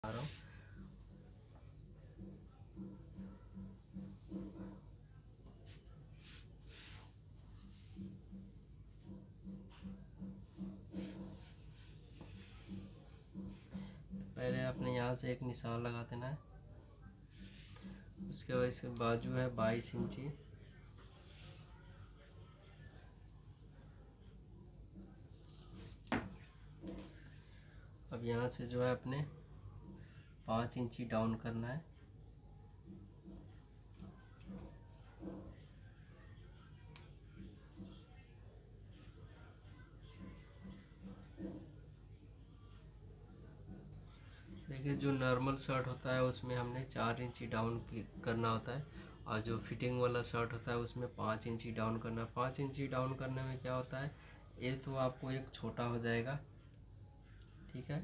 आ रहा हूँ। पहले आपने यहाँ से एक निशान लगा देना है। उसके बाद इसके बाजू है 22 इंची। अब यहाँ से जो है अपने 5 इंची डाउन करना है। देखिए, जो नॉर्मल शर्ट होता है उसमें हमने 4 इंची डाउन करना होता है, और जो फिटिंग वाला शर्ट होता है उसमें 5 इंची डाउन करना है। 5 इंची डाउन करने में क्या होता है, ये तो आपको एक छोटा हो जाएगा, ठीक है।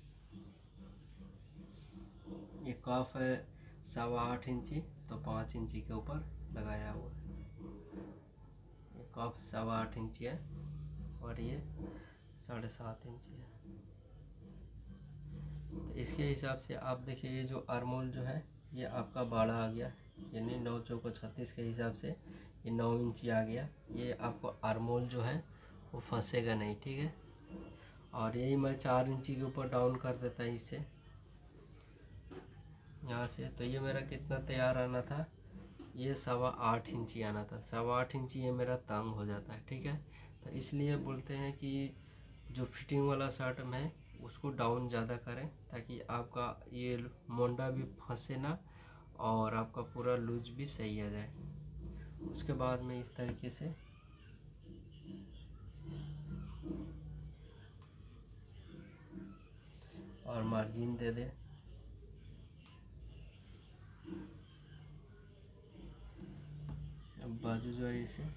ये कफ है 8.25 इंची, तो 5 इंची के ऊपर लगाया हुआ है। ये कफ 8.25 इंची है और ये 7.5 इंची है। तो इसके हिसाब से आप देखिए, ये जो आर्मोल जो है ये आपका 12 आ गया, यानी 9 चौको 36 के हिसाब से ये 9 इंची आ गया। ये आपको आर्मोल जो है वो फंसेगा नहीं, ठीक है। और यही मैं 4 इंची के ऊपर डाउन कर देता है इससे, यहाँ से। तो ये मेरा कितना तैयार आना था, ये 8.25 इंची आना था। 8.25 इंची ये मेरा तंग हो जाता है, ठीक है। तो इसलिए बोलते हैं कि जो फिटिंग वाला शर्ट में उसको डाउन ज़्यादा करें, ताकि आपका ये मोंडा भी फंसे ना और आपका पूरा लूज भी सही आ जाए। उसके बाद में इस तरीके से और मार्जिन दे दे। अब बाजू जो है इसे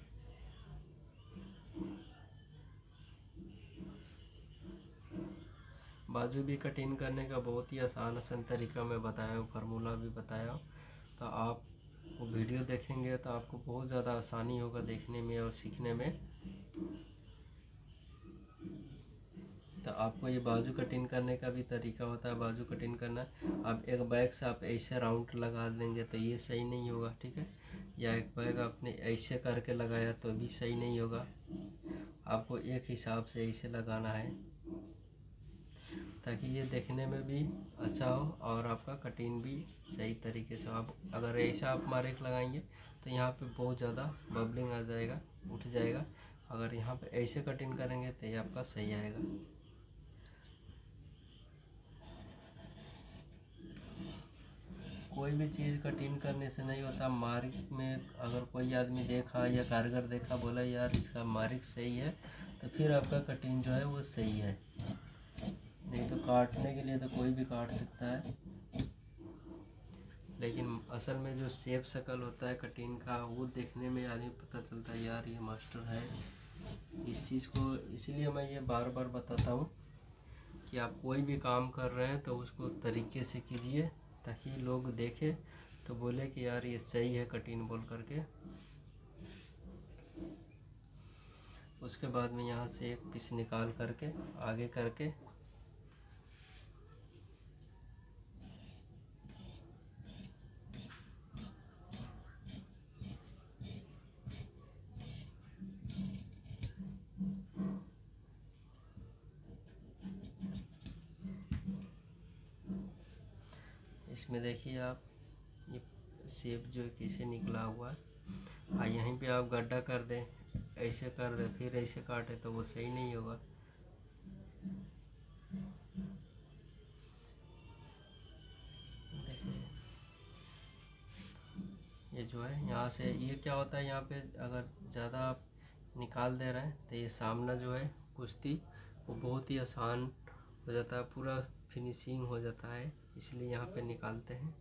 बाजू भी कटिंग करने का बहुत ही आसान तरीका मैं बताया हूँ, फार्मूला भी बताया हूँ। तो आप वो वीडियो देखेंगे तो आपको बहुत ज़्यादा आसानी होगा देखने में और सीखने में। तो आपको ये बाजू कटिंग करने का भी तरीका होता है। बाजू कटिंग करना, आप एक बैग से आप ऐसे राउंड लगा देंगे तो ये सही नहीं होगा, ठीक है। या एक बैग आपने ऐसे करके लगाया तो भी सही नहीं होगा। आपको एक हिसाब से ऐसे लगाना है ताकि ये देखने में भी अच्छा हो और आपका कटिंग भी सही तरीके से। आप अगर ऐसा आप मार्क लगाएंगे तो यहाँ पे बहुत ज़्यादा बबलिंग आ जाएगा, उठ जाएगा। अगर यहाँ पे ऐसे कटिंग करेंगे तो ये आपका सही आएगा। कोई भी चीज़ कटिंग करने से नहीं होता। मार्क में अगर कोई आदमी देखा या कारीगर देखा, बोला यार इसका मार्क सही है, तो फिर आपका कटिंग जो है वो सही है। नहीं तो काटने के लिए तो कोई भी काट सकता है, लेकिन असल में जो शेप शकल होता है कटिंग का, वो देखने में आदमी पता चलता है यार ये मास्टर है इस चीज़ को। इसलिए मैं ये बार बार बताता हूँ कि आप कोई भी काम कर रहे हैं तो उसको तरीके से कीजिए, ताकि लोग देखें तो बोले कि यार ये सही है कटिंग बोल करके। उसके बाद में यहाँ से एक पीस निकाल करके आगे करके इसमें देखिए आप ये शेप जो कैसे निकला हुआ है। यहीं पे आप गड्ढा कर दें, ऐसे कर दें, फिर ऐसे काटे तो वो सही नहीं होगा। देखिए ये जो है यहाँ से, ये क्या होता है, यहाँ पे अगर ज़्यादा आप निकाल दे रहे हैं तो ये सामना जो है कुश्ती वो बहुत ही आसान हो जाता है, पूरा फिनिशिंग हो जाता है, इसलिए यहाँ पे निकालते हैं।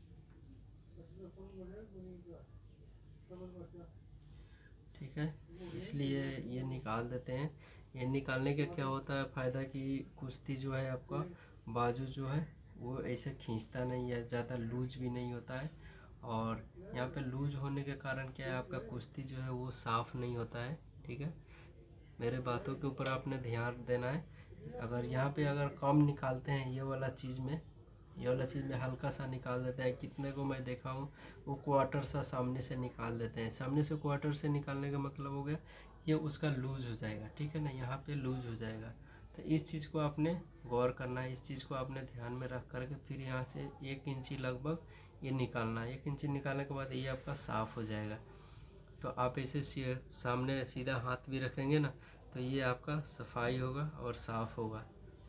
ठीक है, इसलिए ये निकाल देते हैं। ये निकालने का क्या होता है फ़ायदा, कि कुश्ती जो है आपका बाजू जो है वो ऐसे खींचता नहीं है, ज़्यादा लूज भी नहीं होता है। और यहाँ पे लूज होने के कारण क्या है, आपका कुश्ती जो है वो साफ़ नहीं होता है, ठीक है। मेरे बातों के ऊपर आपने ध्यान देना है। अगर यहाँ पे अगर कम निकालते हैं ये वाला चीज़ में, ये वाला चीज़ में हल्का सा निकाल देते हैं। कितने को मैं देखा हूँ वो क्वार्टर सा सामने से निकाल देते हैं। सामने से क्वार्टर से निकालने का मतलब हो गया ये उसका लूज़ हो जाएगा, ठीक है ना, यहाँ पे लूज़ हो जाएगा। तो इस चीज़ को आपने गौर करना है, इस चीज़ को आपने ध्यान में रख करके फिर यहाँ से 1 इंची लगभग ये निकालना है। 1 इंची निकालने के बाद ये आपका साफ़ हो जाएगा। तो आप ऐसे सामने सीधा हाथ भी रखेंगे ना तो ये आपका सफाई होगा और साफ़ होगा।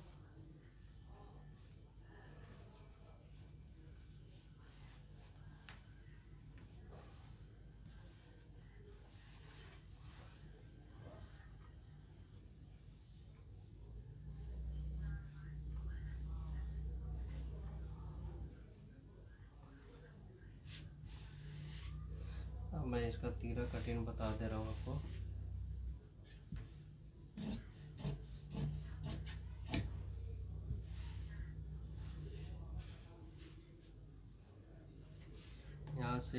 अब मैं इसका तीरा कटिंग बता दे रहा हूँ आपको। यहाँ से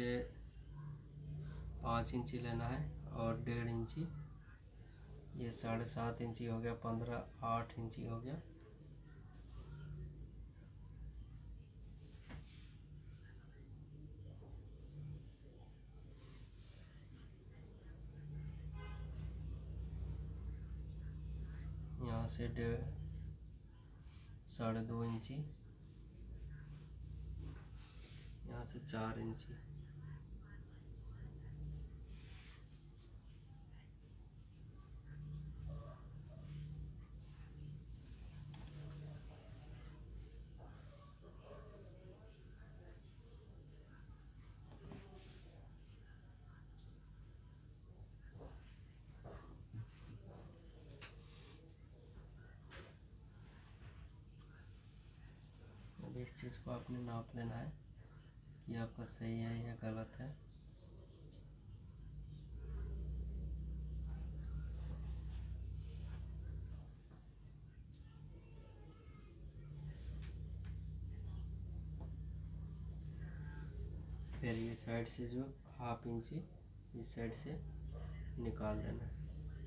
5 इंची लेना है और 1.5 इंची, ये 7.5 इंची हो गया, 15 8 इंची हो गया। यहाँ से 2.5 इंची, यहाँ से 4 इंची, इस चीज़ को आपने नाप लेना है कि आपका सही है या गलत है। फिर ये साइड से जो 1/2 इंची इस साइड से निकाल देना है।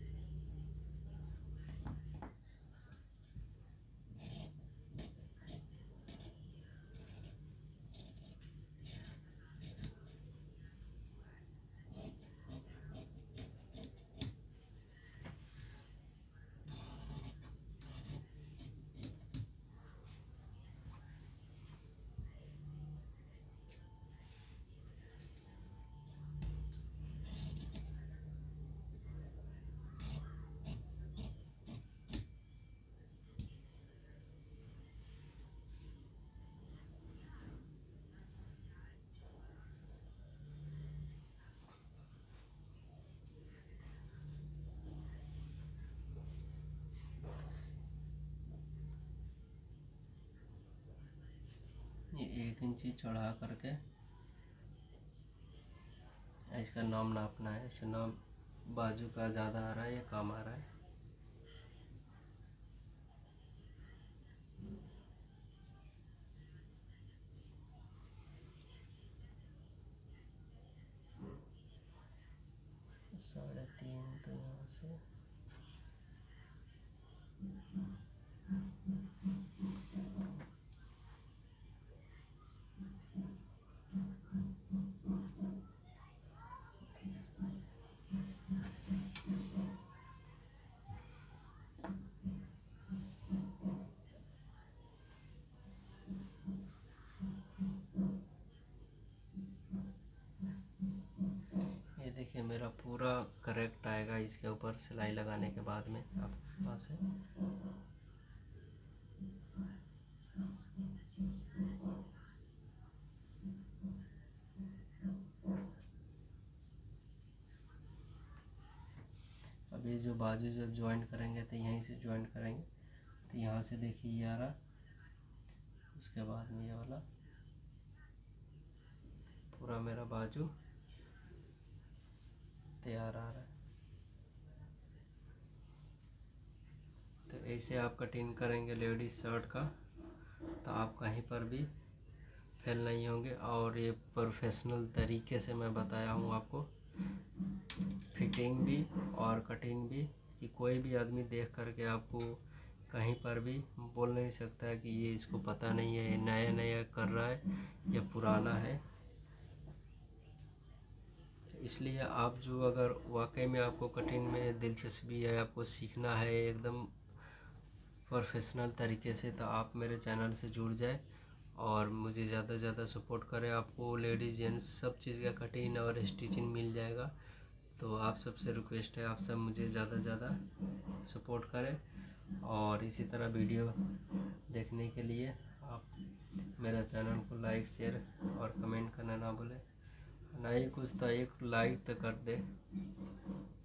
ये 1 इंची चढ़ा करके इसका नाम नापना है। इसे नाम बाजू का ज़्यादा आ रहा है या कम आ रहा है। साढ़े 3 तो यहाँ से देखिए मेरा पूरा करेक्ट आएगा इसके ऊपर सिलाई लगाने के बाद में। आप वहाँ से अब ये जो बाजू जब ज्वाइंट करेंगे तो यहीं से ज्वाइंट करेंगे तो यहाँ से देखिए ये आ रहा, उसके बाद में ये वाला पूरा मेरा बाजू तैयार आ रहा है। तो ऐसे आप कटिंग करेंगे लेडीज शर्ट का तो आप कहीं पर भी फेल नहीं होंगे। और ये प्रोफेशनल तरीके से मैं बताया हूँ आपको, फिटिंग भी और कटिंग भी, कि कोई भी आदमी देख करके आपको कहीं पर भी बोल नहीं सकता कि ये इसको पता नहीं है, ये नया नया कर रहा है या पुराना है। इसलिए आप जो अगर वाकई में आपको कटिंग में दिलचस्पी है, आपको सीखना है एकदम प्रोफेशनल तरीके से, तो आप मेरे चैनल से जुड़ जाए और मुझे ज़्यादा से ज़्यादा सपोर्ट करें। आपको लेडीज़ जेंट्स सब चीज़ का कटिंग और स्टिचिंग मिल जाएगा। तो आप सबसे रिक्वेस्ट है, आप सब मुझे ज़्यादा से ज़्यादा सपोर्ट करें और इसी तरह वीडियो देखने के लिए आप मेरा चैनल को लाइक शेयर और कमेंट करना ना भूलें। नहीं कुछ तो एक लाइक तो कर दे।